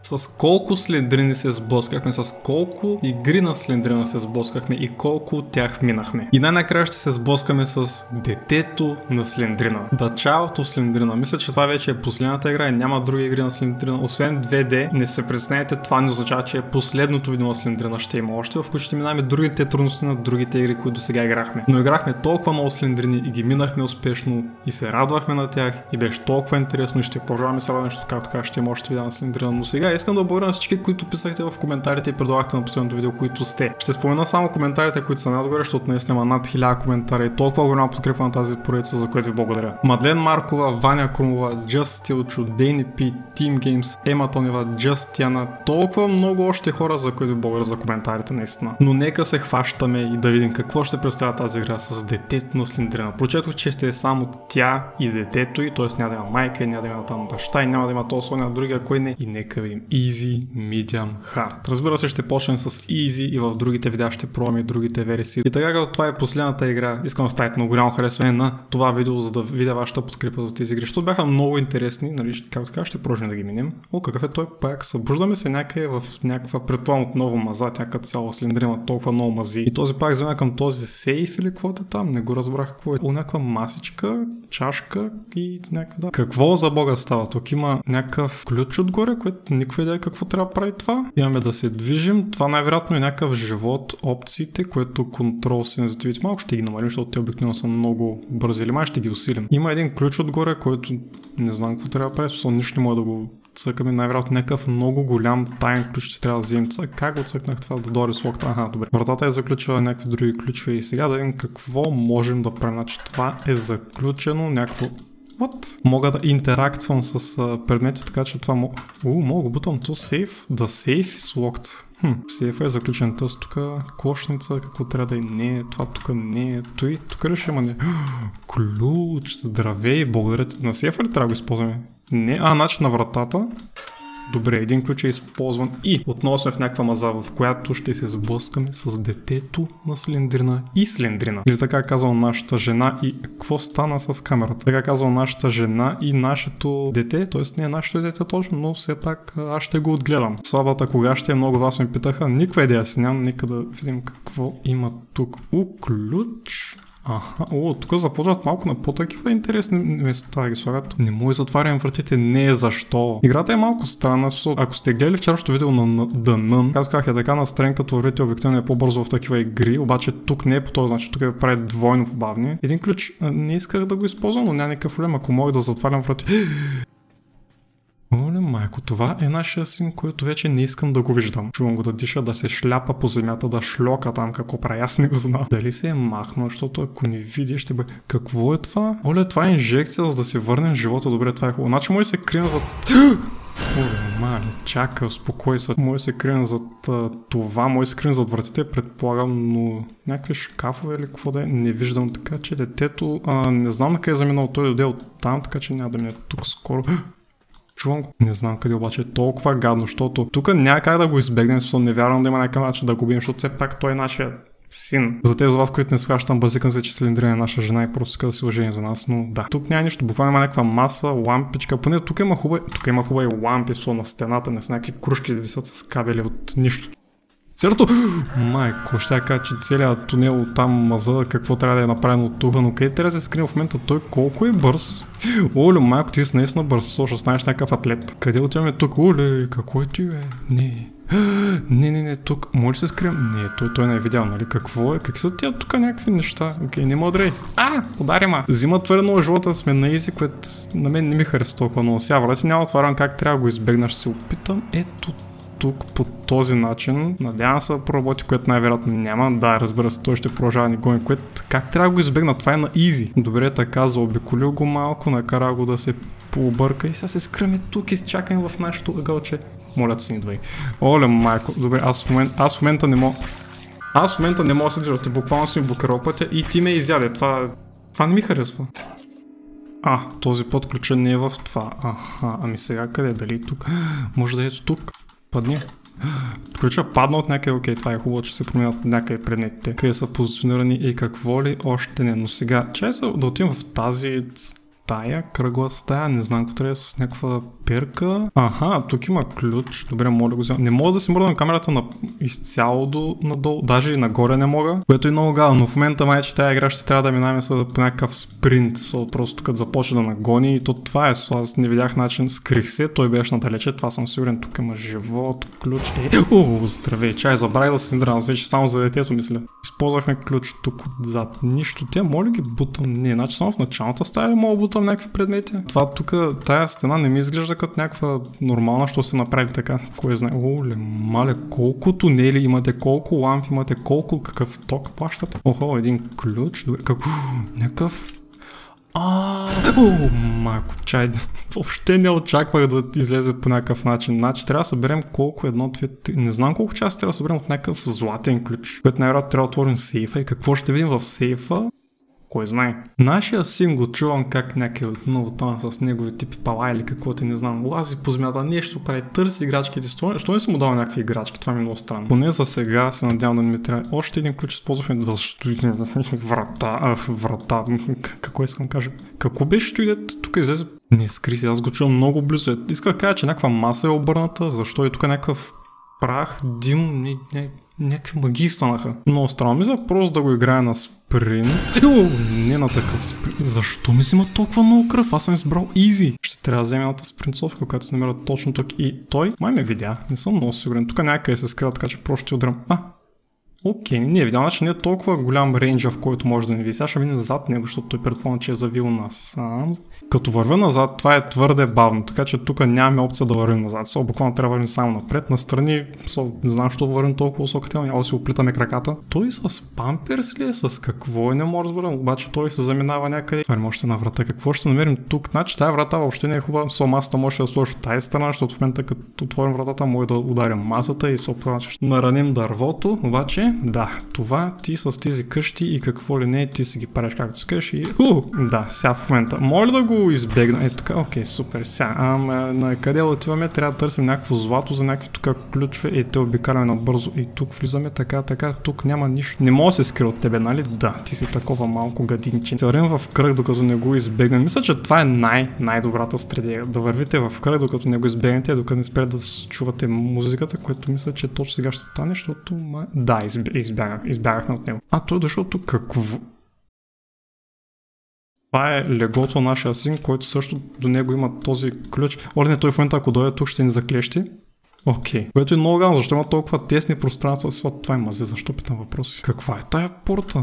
С колко слендрини се сблъскахме, с колко игри на слендрина се сблъскахме и колко от тях минахме. И най-накрая ще се сблъскаме с детето на слендрина. Дачалото слендрина. Мисля, че това вече е последната игра и няма други игри на слендрина. Освен 2D, не се притеснявайте, това не означава, че е последното видео на слендрина. Ще има още, в които ще минаме другите трудности на другите игри, които до сега играхме. Но играхме толкова много слендрини и ги минахме успешно и се радвахме на тях и беше толкова интересно и ще продължаваме с нещо, както така ще има още видео на слендрина. Но сега искам да благодаря на всички, които писахте в коментарите и предлагахте на последното видео, които сте. Ще спомена само коментарите, които са най-добре, защото днес няма над 1000 коментара и толкова голяма подкрепа на тази поредица, за което ви благодаря. Мадлен Маркова, Ваня Крумова, Just Стилчо, Дейни Пи, Team Games, Ема Тонева, Justяна, толкова много още хора, за които ви благодаря за коментарите наистина. Но нека се хващаме и да видим какво ще представя тази игра с детето на слендрина. Прочетох, че ще е само тя и детето й, т.е. няма да има майка, няма да има там баща и няма да има толкова на другия, кой не. И нека видим Easy, Medium, Hard. Разбира се, ще почнем с Easy и в другите видеа ще пробваме и другите версии. И така, като това е последната игра, искам да ставите много голямо харесване на това видео, за да видя вашата подкрепа за тези игри, защото бяха много интересни, нали, как така ще продължим да ги минем. О, какъв е той пак? Събуждаме се някъде в някаква, предполагам, отново маза, тя като цяло слендрина, толкова много мази. И този пак взема към този сейф или каквото е там, не го разбрах какво е. О, някаква масичка, чашка и някаква, да. Какво за бога става? Тук има някакъв ключ отгоре, което никаква идея какво трябва да прави това. Имаме да се движим. Това най-вероятно е някакъв живот опциите, което контрол сензитивите малко ще ги намалим, защото те обикновено са много бързи или май ще ги усилим. Има един ключ отгоре, който не знам какво трябва да прави, защото нищо не може да го цъкаме, най-вероятно някакъв много голям таен ключ ще трябва да вземем. Как го цъкнах това да дори с локта? Аха, добре. Вратата е заключила някакви други ключове и сега да видим какво можем да правим. Значи това е заключено, някакво... What? Мога да интерактвам с предмети, така че това мога да бутам то сейф. Да сейф is locked. Сейфа е заключен тъс, тук клошница, какво трябва да е, не, това тук не е, той, тук ли ще има не. Ключ, здравей, благодаря ти. На сейфа ли трябва да го използваме? Не, значи на вратата. Добре, един ключ е използван и отново сме в някаква маза, в която ще се сблъскаме с детето на слендрина и слендрина. Или така казва нашата жена и... Какво стана с камерата? Така казва нашата жена и нашето дете, т.е. не е нашето дете точно, но все пак аз ще го отгледам. Слабата кога ще е, много вас ме питаха, никаква идея си нямам, нека да видим какво има тук. Ключ... тук започват малко на по-такива интересни места ги слагат. Не може да затварям вратите, не защо. Играта е малко странна, ако сте гледали вчерашното видео на The Nun, както казах е така настрен, като вратите обикновено е по-бързо в такива игри, обаче тук не е по този начин, тук е прави двойно побавни. Един ключ не исках да го използвам, но няма никакъв проблем, ако мога да затварям врати. Оле майко, това е нашия син, който вече не искам да го виждам. Чувам го да диша, да се шляпа по земята, да шлока там, какво прави, аз не го знам. Дали се е махнал, защото ако не види, ще бъде... Какво е това? Оле, това е инжекция, за да се върнем в живота. Добре, това е хубаво. Значи може да се крием зад... Оле, мали, чакай, успокой се. Може да се крием зад това, може да се крием зад вратите, предполагам, но някакви шкафове или какво да е, не виждам, така че детето... не знам на къде е заминал, той дойде от там, така че няма да мине тук скоро. Чувам го. Не знам къде обаче е толкова гадно, защото тук няма как да го избегнем, защото не вярвам да има някакъв начин да го убием, защото все пак той е нашия син. За тези от вас, които не схващам, базикам се, че слендрина е наша жена и просто иска да се уважение за нас, но да. Тук няма нищо, буквално има някаква маса, лампичка, поне тук има хубави лампи, на стената, не са някакви кружки да висят с кабели от нищо. Цялото... Майко, ще я кажа, че целият тунел там маза, какво трябва да е направено от тук, но къде трябва да се скрие в момента той колко е бърз? Оле, майко, ти си наистина бърз, ще станеш някакъв атлет. Къде отиваме тук? Оле, какво е ти, бе? Не, тук. Може ли се скрием? Не, той не е видял, нали? Какво е? Какви са тия тук някакви неща? Окей, не мога да рей. Удари ма! Взима твърде много живота, сме на изи, което на мен не ми харесва толкова много. Сега врати няма отварям как трябва да го избегна, ще се опитам. Ето тук по този начин. Надявам се да проработи, което най-вероятно няма. Да, разбира се, той ще продължава ни гони, което как трябва да го избегна? Това е на изи. Добре, така заобиколил го малко, накара го да се пообърка и сега се скръме тук и изчакаме в нашото ъгълче. Моля да си ни двай. Оле, майко. Добре, аз в момента не мога. Аз в момента не мога да се движа. Ти буквално си ми блокирал пътя и ти ме изяде. Това не ми харесва. Този път ключа не е в това. Ами сега къде? Дали тук? Може да е тук. Падни. Ключа падна от някъде, окей, това е хубаво, че се променят някъде предметите. Къде са позиционирани и какво ли още не. Но сега, чай да отидем в тази стая, кръгла стая, не знам какво трябва с някаква перка. Аха, тук има ключ. Добре, мога да го взема. Не мога да си мърдам камерата изцяло надолу. Даже и нагоре не мога. Което е много гадно. Но в момента май, че тази игра ще трябва да минаваме по някакъв спринт. Просто като започне да нагони и то това е. Аз не видях начин. Скрих се. Той беше надалече. Това съм сигурен. Тук има живот, ключ. Здравей. Чай, забравих да се аз вече само за детето мисля. Използвахме ключ тук отзад. Нищо. Те моля ги бутам. Не, значи само в началната стая ли мога да бутам някакви предмети? Това тук, тая стена не ми изглежда като някаква нормална, що се направи така. Кой знае? Оле, мале, колко тунели имате, колко лампи имате, какъв ток плащате? Охо, един ключ. Добре, някакъв... Майко, чай, въобще не очаквах да излезе по някакъв начин. Значи трябва да съберем колко, 1, 2, 3, не знам колко часа трябва да съберем от някакъв златен ключ, който най-вероятно трябва да отворим сейфа и какво ще видим в сейфа? Кой знае. Нашия син го чувам как някакъв отново там с негови типи пала или каквото не знам. Лази по земята, нещо прави, търси играчките. Що не съм му дал някакви играчки? Това ми е много странно. Поне за сега се надявам да не ми трябва. Още един ключ използвахме да стои врата. Какво искам да кажа? Какво беше стоидет? Тук излезе. Не, скри се, аз го чувам много близо. Исках да кажа, че някаква маса е обърната, защо е тук някакъв прах, дим, някакви магии станаха. Много странно ми за просто да го играя на спринт. Не на такъв спринт. Защо ми взима толкова много кръв? Аз съм избрал изи. Ще трябва да взема едната спринтсовка, която се намира точно тук и той. Май ме видя. Не съм много сигурен. Тук някъде се скрива, така че просто ще удрям. Окей, не е видял, значи не е толкова голям рейнджа, в който може да не ви. Сега ще мине назад него, защото той предполагам, че е завил насам. Като вървя назад, това е твърде бавно, така че тук нямаме опция да вървим назад. Буквално трябва да вървим само напред, настрани, не знам, защо вървим толкова високата, няма да си оплитаме краката. Той с памперс ли е? С какво? Не мога да разберем, обаче той се заминава някъде. Това още една врата. Какво ще намерим тук? Значи тази врата въобще не е хубава. Масата може да сложи от тази страна, защото в момента като отворим вратата, може да ударим масата и ще нараним дървото, обаче да, това ти с тези къщи и какво ли не, ти си ги правиш както искаш и... Да, сега в момента. Може да го избегна? Ето така, окей, супер. Сега, на къде отиваме? Трябва да търсим някакво злато за някакви тук ключове и те обикаляме набързо. И тук влизаме така, тук няма нищо. Не мога да се скрия от тебе, нали? Да, ти си такова малко гадинче. Се вървим в кръг, докато не го избегнем. Мисля, че това е най-добрата стратегия. Да вървите в кръг, докато не го избегнете, докато не спрете да чувате музиката, което мисля, че точно сега ще стане, защото... Да, избягахме от него. Той е дошъл тук. Какво? Това е легото на нашия син, който също до него има този ключ. Не, той в момента ако дойде тук ще ни заклещи. Окей. Което е много гадно, защо има толкова тесни пространства. Това е мазе, защо питам въпроси? Каква е тая порта?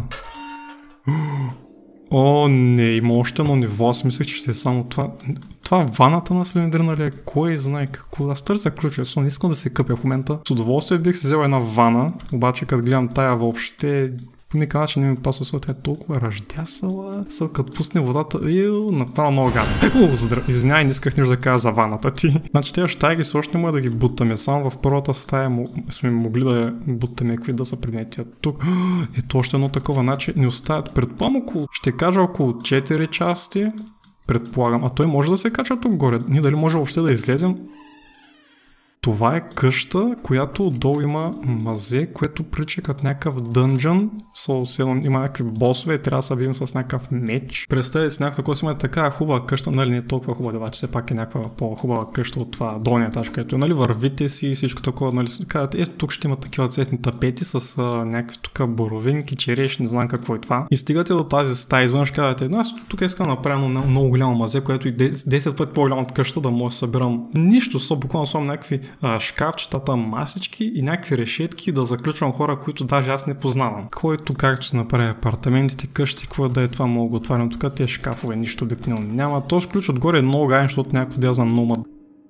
Не, има още едно ниво, аз мислех, че ще е само това. Това ваната на Слендрина ли е? Кой знае какво? Аз търся ключове, не искам да се къпя в момента. С удоволствие бих си взел една вана, обаче като гледам тая въобще по никакъв начин не ми пасва, защото тя е толкова ръждясала. Като пусне водата, направо много гадно. Извинявай, не исках нищо да кажа за ваната ти. Значи тези щаи ги още не може да ги бутаме. Само в първата стая сме могли да бутаме какви да са предмети. Тук ето още едно такова, значи не оставят. Предполагам ще кажа около 4 части. Предполагам. Той може да се качва тук горе. Ние дали може въобще да излезем? Това е къща, която отдолу има мазе, което прилича като някакъв дънжън. Има някакви босове и трябва да се видим с някакъв меч. Представете си някаква, ако има така хубава къща, нали не е толкова хубава, че все пак е някаква по-хубава къща от това долния етаж, където нали вървите си и всичко такова, нали казвате, тук ще има такива цветни тапети с някакви тук боровинки, череш, не знам какво е това. И стигате до тази стая, извънш казвате, аз тук искам да направя много голямо мазе, което е 10 пъти по-голямо от къща, да може да събирам нищо, буквално съм някакви шкафчетата, масички и някакви решетки да заключвам хора, които даже аз не познавам. Който както се направи апартаментите, къщи, какво да е това, мога да отварям тук, тези шкафове, нищо обикновено няма. Този ключ отгоре е много гаден, защото някакво да я знам номад.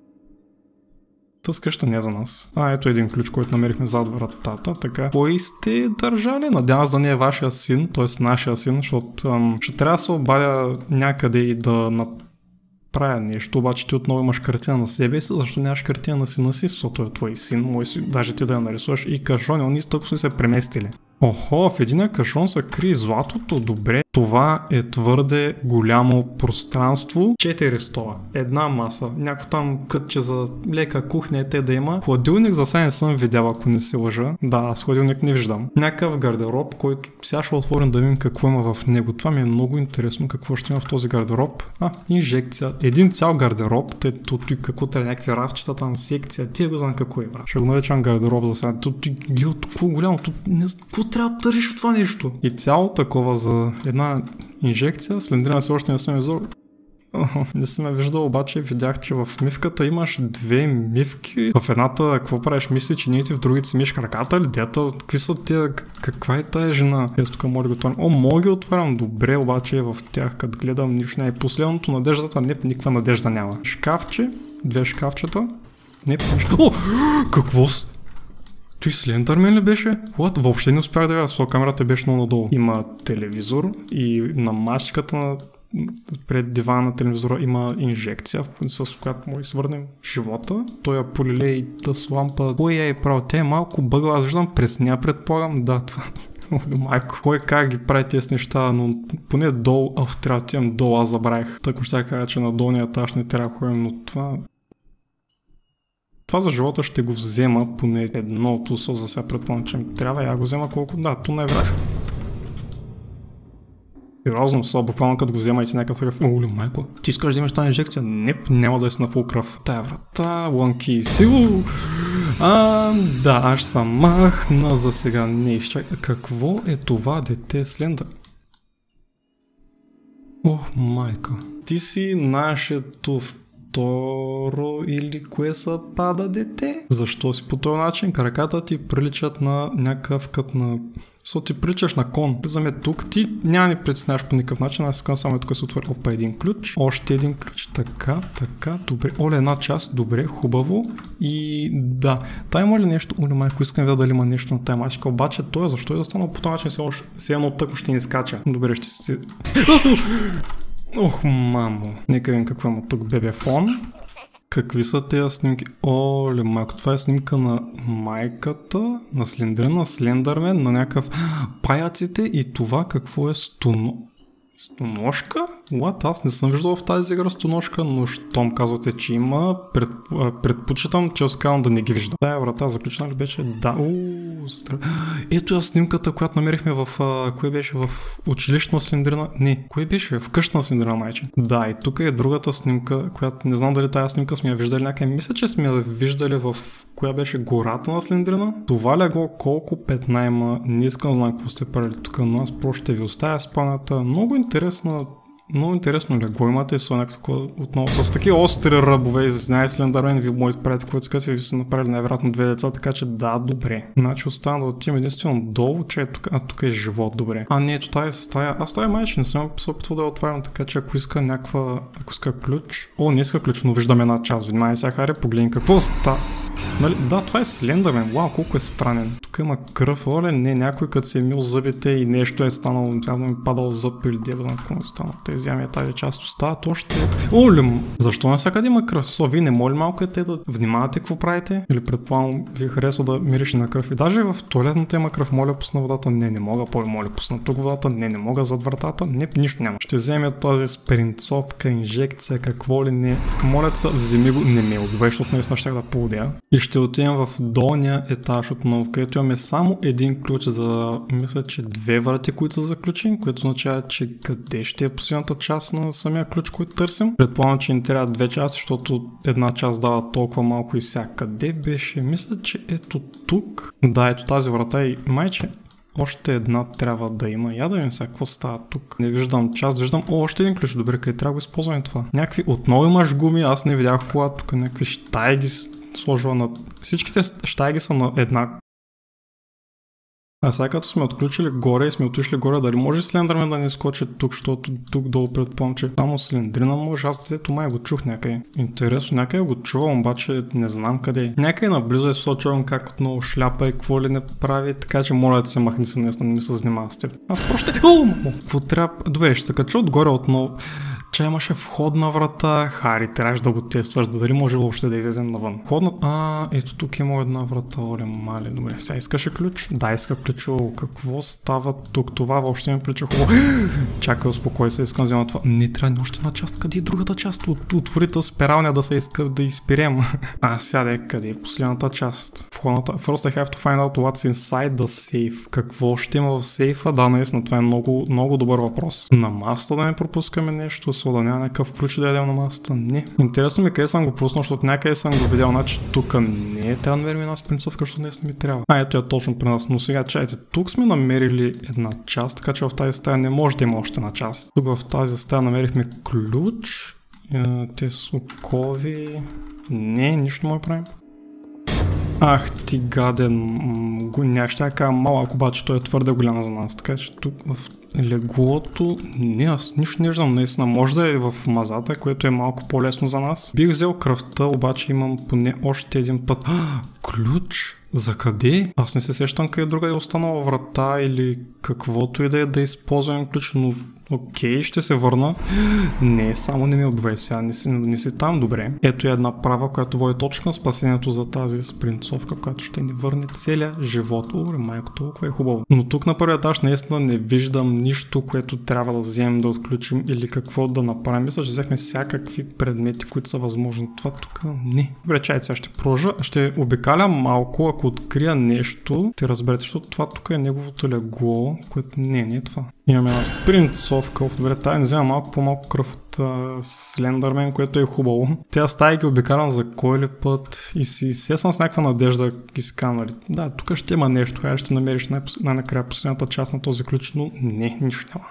Тази къща не е за нас. Ето един ключ, който намерихме зад вратата, така. Кой сте държали? Надявам се да не е вашия син, т.е. нашия син, защото ще трябва да се обадя някъде и да правя нещо, обаче ти отново имаш картина на себе си, защо нямаш картина на сина си, защото е твой син, мой си, даже ти да я нарисуваш и кашон, они толкова са се преместили. В един кашон се крие златото, добре. Това е твърде голямо пространство. 4 стола, една маса, някакво там кътче за лека кухня те да има. Хладилник за сега не съм видял, ако не се лъжа. Да, с хладилник не виждам. Някакъв гардероб, който сега ще отворим да видим какво има в него. Това ми е много интересно, какво ще има в този гардероб. Инжекция. Един цял гардероб, тъй какво трябва някакви рафчета, там секция, тия го знам какво е. Ще го наричам гардероб за сега. Какво голямо, какво трябва да тържиш в това нещо? И цяло такова за една инжекция, слендрина се още не съм изол. Не съм я виждал, обаче видях, че в мивката имаш две мивки. В едната, какво правиш, мисли, че ние ти в другите си миеш краката ли, дета? Какви са тия, каква е тая жена? Ето тук мога да го отварям. Мога ги отварям добре, обаче в тях, като гледам, нищо не е. Последното надеждата, не, никаква надежда няма. Шкафче, две шкафчета. Не, какво той Слендърмен ли беше? Въобще не успях да видя, с камерата беше много надолу. Има телевизор и на мачката пред дивана на телевизора има инжекция, с която може да свърнем живота. Той я полиле и тъс лампа. Кой я е правил? Тя е малко бъгла, аз виждам през нея, предполагам. Да, това. Майко, кой как ги прави тези неща, но поне долу, трябва да отивам долу, аз забравих. Тъкмо ще кажа, че на долния етаж не трябва да ходим, но това за живота ще го взема поне едното, за сега предполагам, че ми трябва. Я го взема колко? Да, то не е враг. Сериозно, буквално като го взема и ти някакъв такъв. Майко, ти искаш да имаш тази инжекция? Не, няма да е с на фул кръв. Тая врата, лънки и сило. Да, аз съм махна за сега. Не изчакай. Какво е това дете Слендър? Майка. Ти си нашето второ или кое са пада дете? Защо си по този начин? Краката ти приличат на някакъв кът на... Ти приличаш на кон. Влизаме тук, ти няма ни притесняваш по никакъв начин, аз искам само тук се отвърля по един ключ. Още един ключ, така, добре. Една част, добре, хубаво. И да, та има ли нещо? Майко, искам да дали има нещо на тая мачка, обаче той защо е да станал по този начин, все едно тъкмо ще ни скача. Добре, ще си... Мамо. Нека видим какво има тук. Бебефон. Какви са тези снимки? Майко, това е снимка на майката, на Слендрина, Слендърмен, на някакъв паяците и това какво е стоношка? Аз не съм виждал в тази игра стоношка, но щом казвате, че има, предпочитам, че оскавам да не ги виждам. Тая врата заключена ли беше? Да. Ето я снимката, която намерихме в... кое беше? В училище на Слендрина? Не, кое беше? В къща на Слендрина, майче. Да, и тук е другата снимка, която не знам дали тази снимка сме я виждали някъде. Мисля, че сме я виждали в... Коя беше гората на Слендрина? Това легло колко петна има, не искам да знам какво сте правили тук, но аз просто ще ви оставя спаната. Много интересно легло имате и са някакво отново с такива остри ръбове и знаете Слендърмен, ви моите приятели, които искате, ви са направили най-вероятно две деца, така че да, добре. Значи остана да отидем единствено долу, че е тук, тук е живот, добре. Не, ето тази стая, аз тази майче не съм се опитвал да я отварям, така че ако иска ключ, не иска ключ, но виждам една част, внимай сега, харе, погледни какво става. Нали? Да, това е Слендърмен. Колко е странен. Тук има кръв, не, някой като се е мил зъбите и нещо е станало, явно ми падал зъб или дебна, какво стана. Те взяме тази част остават още. Защо навсякъде има кръв? Вие не моли малко те да внимавате какво правите? Или предполагам ви харесва да мирише на кръв? И даже в туалетната има кръв, моля пусна водата, не мога, моля пусна тук водата, не мога зад вратата, нищо няма. Ще вземе този спринцовка, инжекция, какво ли не. Моля се, вземи го, не ме отвеш, защото наистина ще да поудя. И ще отидем в долния етаж отново, където имаме само един ключ за, мисля, че две врати, които са заключени, което означава, че къде ще е последната част на самия ключ, който търсим. Предполагам, че ни трябва две части, защото една част дава толкова малко и сега. Къде беше? Мисля, че ето тук. Да, ето тази врата и майче. Още една трябва да има. Я да видим сега какво става тук. Не виждам част, виждам още един ключ. Добре, къде трябва да го използваме това? Някакви отново имаш гуми, аз не видях кола, тук някакви щайги сложила на... Всичките щайги са на една. А сега като сме отключили горе и сме отишли горе, дали може Слендърмен да не скочи тук, защото тук долу предполагам, че само Слендрина може, аз дето май го чух някъде. Интересно, някъде го чувам, обаче не знам къде. Някъде наблизо е сочувам как отново шляпа и какво ли не прави, така че моля да се махни се, не ми се занимава с теб. Аз просто... Какво трябва... Добре, ще се кача отгоре отново. че имаше входна врата. Хари, трябваше да го тестваш, дали може въобще да излезем навън. Входна... ето тук има една врата, оле, мале. Добре, сега искаше ключ? Да, иска ключ. Какво става тук? Това въобще ми прилича хубаво. Чакай, успокой се, искам да взема това. Не трябва още една част. Къде е другата част? Отворита спиралня да се иска да изпирем. Сяде, къде е последната част? Входната. First I have to find out what's inside the safe. Какво ще има в сейфа? Да, наистина, това е много добър въпрос. На масата да не пропускаме нещо, да няма някакъв ключ да ядем на масата. Не. Интересно ми къде съм го пуснал, защото някъде съм го видял, значи тук не е. Трябва да намерим една спринцовка, защото днес не ми трябва. Ето я точно при нас. Но сега чайте, тук сме намерили една част, така че в тази стая не може да има още една част. Тук в тази стая намерихме ключ. Те са окови. Не, нищо не може правим. Ах ти гаден, ще я кажа малък, обаче той е твърде голям за нас, така че тук в леглото, не, аз нищо не виждам, наистина може да е в мазата, което е малко по-лесно за нас. Бих взел кръвта, обаче имам поне още един път. Ключ? За къде? Аз не се сещам къде друга е останала врата или каквото и да използвам ключ, но окей, ще се върна. Не, само не ми отбивай сега, не си там добре. Ето е една права, която води точно на спасението за тази спринцовка, която ще ни върне целия живот. Оле, майко, толкова е хубаво. Но тук на първия етаж наистина не виждам нищо, което трябва да вземем да отключим или какво да направим. Мисля, че взехме всякакви предмети, които са възможни. Това тук не. Добре, чайте, сега ще продължа. Ще обикалям малко, ако открия нещо, те разберете, защото това тук е неговото легло, което не е това. Имаме една спринцовка. Добре, тая не взема малко по-малко кръв от Слендърмен, което е хубаво. Тя стая ги обикалям за кой ли път и си сесвам с някаква надежда и си казвам, нали, да, тук ще има нещо, хайде ще намериш най-накрая последната част на този ключ, но не, нищо няма.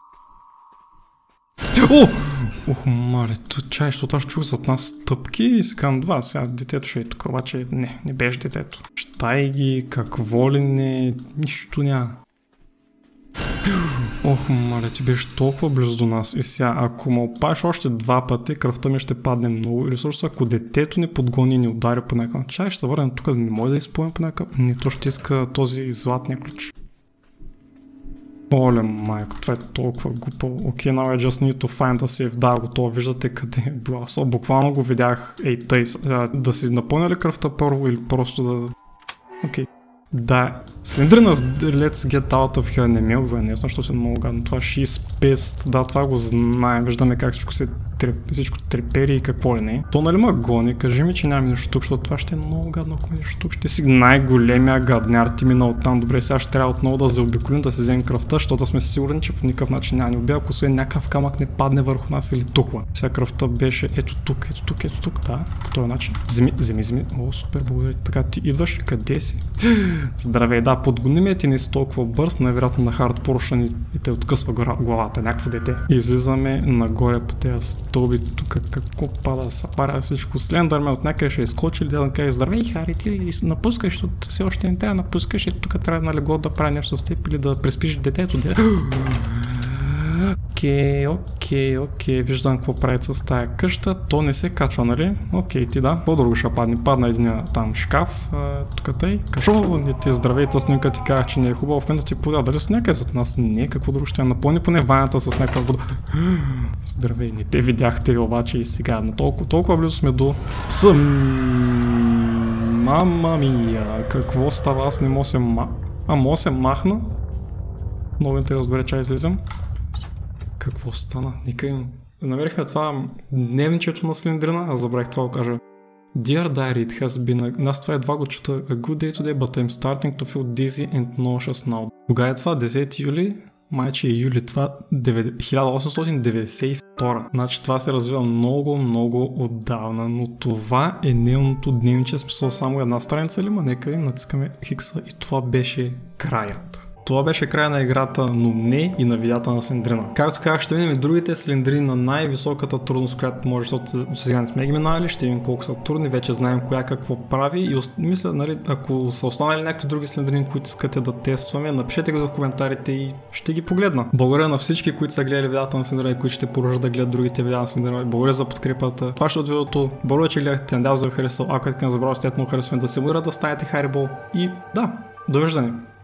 Ох, мале, чай, защото аз чух зад нас стъпки и си казвам, това, сега детето ще е тук, обаче не беше детето. Щай ги, какво ли не, нищо няма. Ох, мале, ти беше толкова близо до нас и сега, ако ме опаеш още два пъти, кръвта ми ще падне много или също ако детето ни подгони и ни удари по някакъв, чай ще се върнем тук, не може да изпълним по някакъв, не, то ще иска този златния ключ. Оле, майко, това е толкова глупо. Окей, now I just need to find a safe. Да, готово, виждате къде е била. Буквално го видях, тъй, да си напълня ли кръвта първо или просто да... Окей. Да, Слендърна, let's get out of here, не ме обвиня, защото е много гадно. Това ще изпест, да, това го знаем, виждаме как всичко трепери и какво ли не. То нали ма гони, кажи ми, че няма нищо тук, защото това ще е много гадно, ако ми нищо тук. Ще си най-големия гадняр, ти мина оттам. Добре, сега ще трябва отново да заобиколим, да си вземем кръвта, защото сме сигурни, че по никакъв начин няма ни убия, ако освен някакъв камък не падне върху нас или тухла. Сега кръвта беше ето тук, да, по този начин. Вземи. О, супер, благодаря. Така, ти идваш, къде си? Здравей, да, подгони ме, ти не си толкова бърз, най-вероятно на хард порушен и те откъсва главата, някакво дете. Излизаме нагоре по тези стълби, тук какво пада, съпаря всичко. Слендърмен от някъде ще изкочи или да каже, здравей, Хари, ти напускаш, защото все още не трябва да напускаш и тук трябва на легло да прави нещо с теб или да приспиш детето. Окей, виждам какво прави с тая къща, то не се качва, нали? Окей, ти да, по-друго ще падна един там шкаф, тук тъй, кажо, не ти здравейта снимка, ти казах, че не е хубаво, в мен да ти подя, дали с някъде зад нас? Не, какво друго ще я напълни поне ваната с някаква вода. Здравей, не те видяхте ви обаче и сега, на толкова близо сме до... Мама мия, какво става, аз не мога се мога се махна? Много интересно, добре, чай излизам. Какво стана? Намерихме това дневничето на Слендрина, аз забравих това да кажа. Dear Diary, it has been... Аз това едва го чета. A good day today, but I'm starting to feel dizzy and nauseous now. Кога е това? 10 юли? Майче е юли. Това 1892. Значи това се развива много отдавна, но това е нейното дневниче, смисъл само една страница ли, нека натискаме хикса и това беше краят. Това беше края на играта, но не и на видеята на Слендрина. Както казах, ще видим и другите Слендрини на най-високата трудност, която може, защото сега не сме ги минали, ще видим колко са трудни, вече знаем коя какво прави и мисля, нали, ако са останали някакви други Слендрини, които искате да тестваме, напишете го в коментарите и ще ги погледна. Благодаря на всички, които са гледали видеята на Слендрина и които ще продължат да гледат другите видеа на Слендрина. Благодаря за подкрепата. Това ще от видеото. Благодаря, че гледахте, надявам се да ви харесал. Ако е така, не забравяйте да харесваме, да се абонирате, да станете Харибол и да, довиждане!